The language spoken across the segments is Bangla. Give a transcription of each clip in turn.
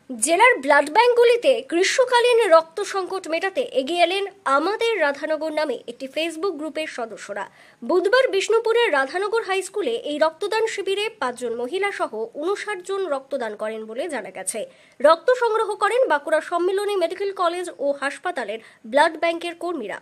জেলার ব্লাড ব্যাঙ্কগুলিতে গ্রীষ্মকালীন রক্ত সংকট মেটাতে এগিয়ে এলেন আমাদের রাধানগর নামে একটি ফেসবুক গ্রুপের সদস্যরা। বুধবার বিষ্ণুপুরের রাধানগর হাই স্কুলে এই রক্তদান শিবিরে 5 জন মহিলা সহ 59 জন রক্তদান করেন বলে জানা গেছে। রক্ত সংগ্রহ করেন বাঁকুড়া সম্মিলনী মেডিকেল কলেজ ও হাসপাতালের ব্লাড ব্যাংকের কর্মীরা।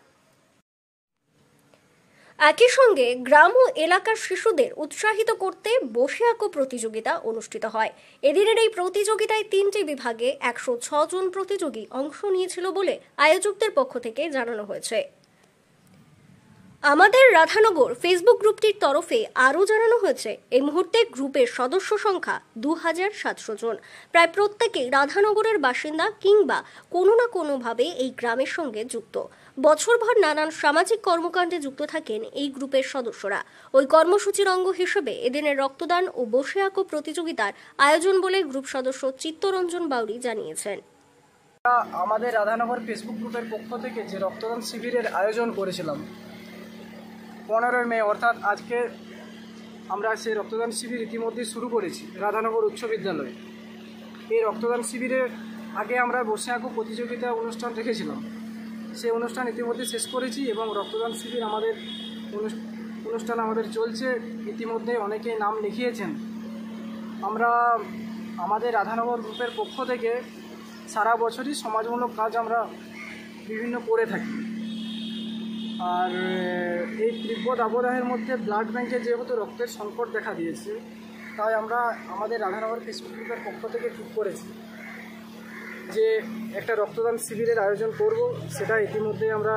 একই সঙ্গে গ্রাম ও এলাকার শিশুদের উৎসাহিত করতে বসে আঁকো প্রতিযোগিতা অনুষ্ঠিত হয়। এদিনের এই প্রতিযোগিতায় 3টি বিভাগে 106 জন প্রতিযোগী অংশ নিয়েছিল বলে আয়োজকদের পক্ষ থেকে জানানো হয়েছে। আমাদের রাধানগর ফেসবুক গ্রুপটির তরফে আরও জানানো হয়েছে, এই মুহূর্তে গ্রুপের সদস্য সংখ্যা 2700 জন। প্রায় প্রত্যেকেই রাধানগরের বাসিন্দা কিংবা কোনো না কোনোভাবে এই গ্রামের সঙ্গে যুক্ত। বছরভর নানান সামাজিক কর্মকাণ্ডে যুক্ত থাকেন এই গ্রুপের সদস্যরা। ওই কর্মসূচির অঙ্গ হিসেবে এদিনের রক্তদান ও বসে আঁকো প্রতিযোগিতার আয়োজন বলে গ্রুপ সদস্য চিত্তরঞ্জন বাউরি জানিয়েছেন। আমাদের রাধানগর ফেসবুক গ্রুপের পক্ষ থেকে যে রক্তদান শিবিরের আয়োজন করেছিলাম 15 মে, অর্থাৎ আজকে আমরা সেই রক্তদান শিবির ইতিমধ্যে শুরু করেছি রাধানগর উচ্চ বিদ্যালয়ে। এই রক্তদান শিবিরে আগে আমরা বসে আঁকো প্রতিযোগিতা অনুষ্ঠান রেখেছিলাম, সেই অনুষ্ঠান ইতিমধ্যে শেষ করেছি এবং রক্তদান শিবির অনুষ্ঠান আমাদের চলছে। ইতিমধ্যে অনেকেই নাম লিখিয়েছেন। আমরা আমাদের রাধানগর গ্রুপের পক্ষ থেকে সারা বছরই সমাজমূলক কাজ আমরা বিভিন্ন করে থাকি। আর এই তীব্র দাবদাহের মধ্যে ব্লাড ব্যাংকে যেহেতু রক্তের সংকট দেখা দিয়েছে, তাই আমরা আমাদের রাধানগর ফেসবুক গ্রুপের পক্ষ থেকে ঠিক করেছি যে একটা রক্তদান শিবিরের আয়োজন করব। সেটা ইতিমধ্যে আমরা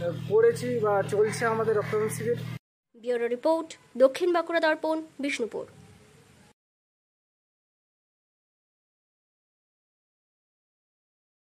করেছি বা চলছে আমাদের রক্তদান শিবির। ব্যুরো রিপোর্ট, দক্ষিণ বাঁকুড়া দর্পণ, বিষ্ণুপুর।